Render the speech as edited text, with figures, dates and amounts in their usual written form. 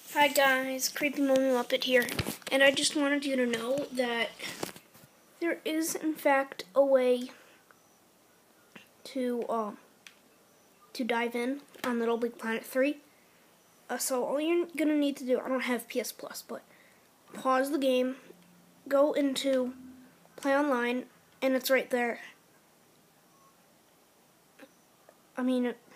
Hi guys, Creepy Mommy Muppet here, and I just wanted you to know that there is in fact a way to dive in on Little Big Planet 3. So all you're gonna need to do, I don't have PS Plus, but pause the game, go into Play Online, and it's right there. I mean,